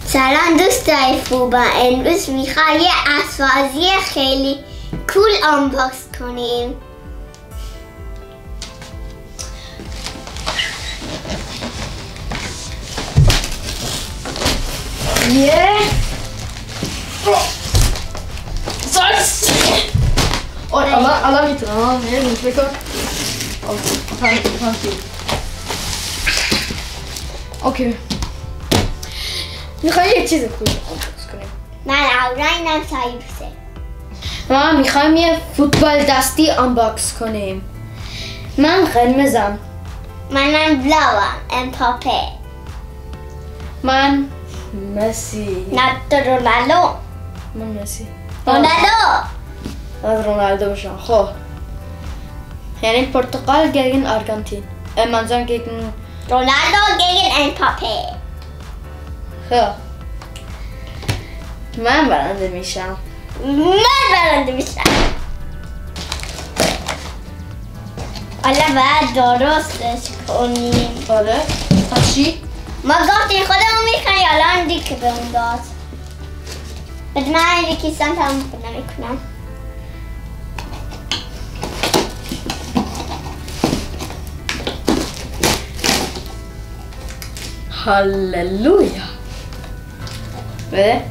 سلام دوستای فوتبال، امروز میخوام یه اسبازی خیلی کول آنباکس کنیم. الان میتونم بکن. اوکی. میخوای یه چیز خوب آنباکس کنیم. من اهورا، اینم سایروسه. ما میخوایم یه فوتبال دستی آنباکس کنیم. من قرمزم. منم بلاوم، امپاپه. من مسی. نه رونالدو. من مسی. رونالدو. از رونالدو بشم. خب یعنی پرتغال gegen آرژانتین. منظورم gegen رونالدو gegen امپاپه. خب من برنده میشم. حالا باید درستش کنیم. آره. پس چی؟ ما گفتیم خودمون میکنیم، الان دیگه به اون داد. بده من یکی سم تمام میکنم. هللویا. بده.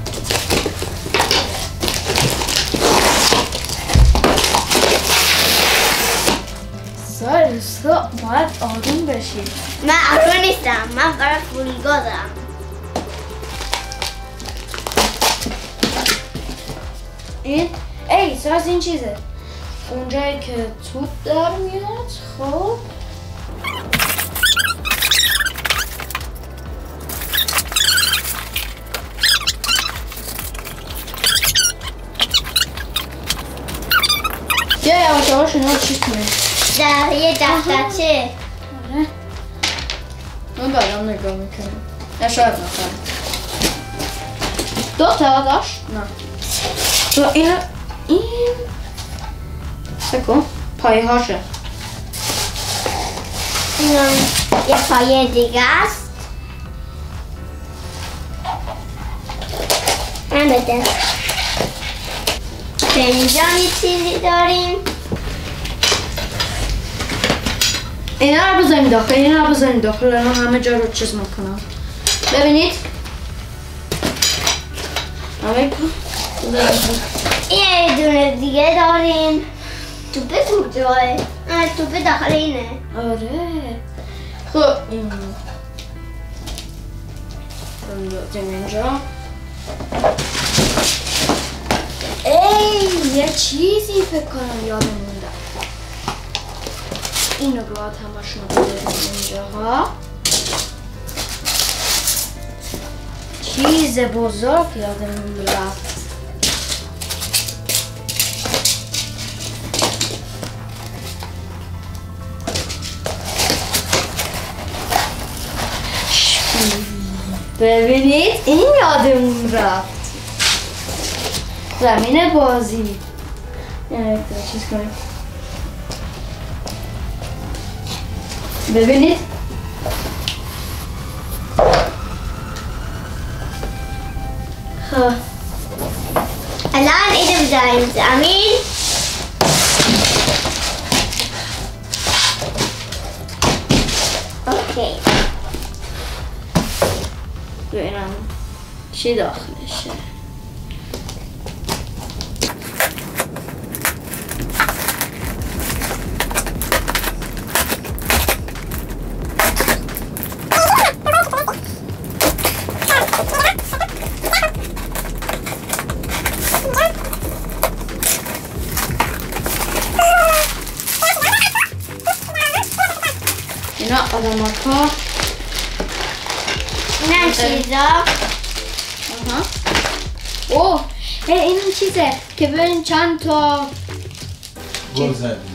سایروس تو باید آروم بشی. من آروم نیستم، من برای فولگازم. این ای ساز این چیزه اونجایی که توپ در میاد. خب یه یواش اینا چیز کنیم در یه دفترچه. آره من برام نگاه میکنم. نه شاید نکنم. دو تا داشت؟ نه تو این بکن پایه هاشه. اینم یه پایه دیگه است. من بده. اینجا یه چیزی داریم. اینا رو بذاریم داخل. اینا رو بذاریم داخل. اینا همه جا رو چیز میکنم. ببینید یه دونه دیگه داریم. توپه کجاه؟ توپه داخل اینه. آره. خب این اینجا. ای یه چیزی فکر کنم یادم مونده. اینو باید همشون رو بذاریم اینجاها. چیز بزرگ یادم رفت. ببینید این یادمون رفت. زمین بازی. یعنی چیز کنیم. ببینید الان اینو بذاریم زمین. اوکی. ببینم چی داخلشه. اینا آدمات ها. اینم چیزا. اوه این چیزه که ببین چند تا گل زدیم.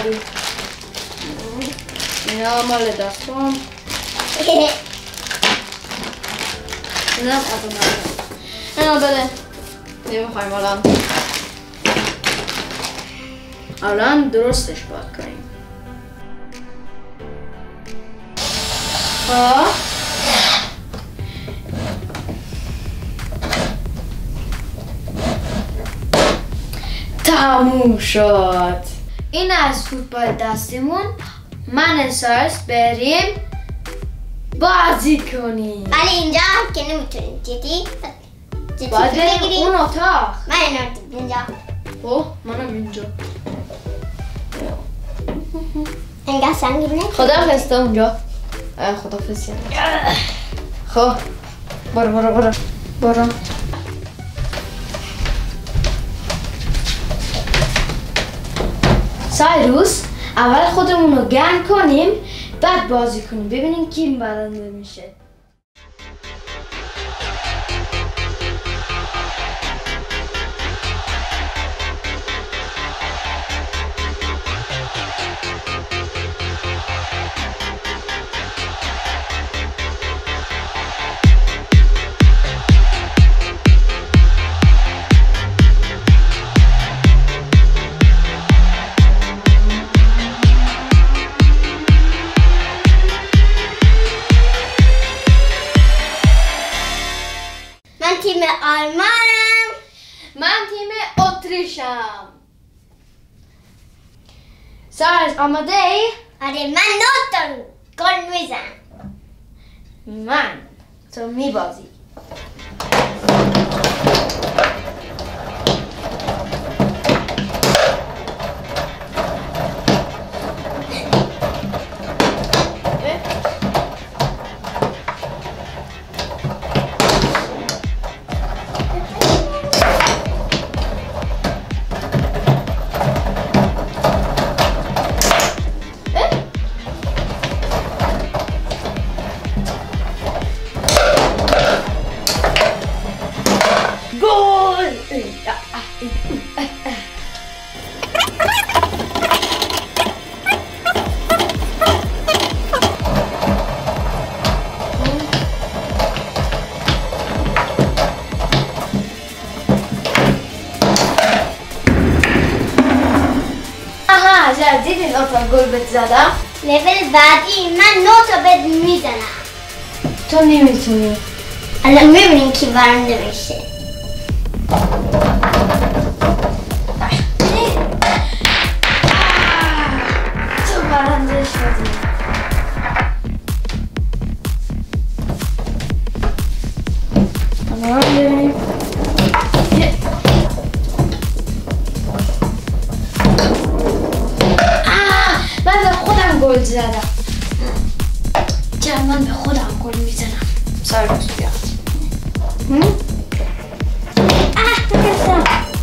اینا مال دستم. اینا آدمات. اینا بده. نمیخوایم الان درستش باید کنیم. تموم شد. این از فوتبال دستیمون. من سایرس بریم بازی کنیم. ولی اینجا که نمیتونیم. جدی باید بریم اون اتاق. من اینجا. اوه منم اینجا. انگار سنگینه. خداحافظ تا اونجا. خداحافظ. خب برو. سایروس اول خودمون رو گرم کنیم بعد بازی کنیم ببینیم کی برنده میشه. من تیم آلمانم. من تیم اتریشم. سایرس آماده ای؟ آره من 9 تا گل میزنم. من تو میبازی. دیدین آتا گل بهت زدم؟ لول بعدی من 9 تا بهت میزنم. تو نمیتونی. الان میبینیم کی برنده میشه. تو برنده شدی. اما ببینیم. من به خودم گل زدم. چرا من به خودم گل میزنم؟ سایروس بیا. تونستم.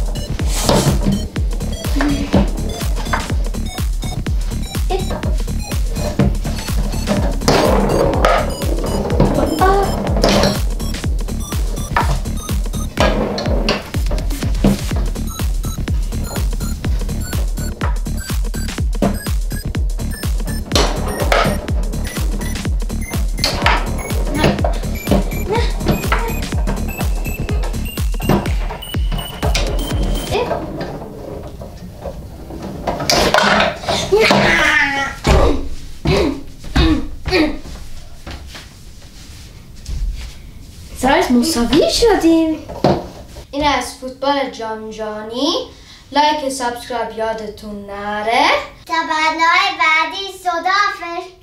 سایرس مساوی شدیم. این از فوتبال جهانی. لایک سابسکرایب یادتون نره. تا برنامه بعدی صداحافظ.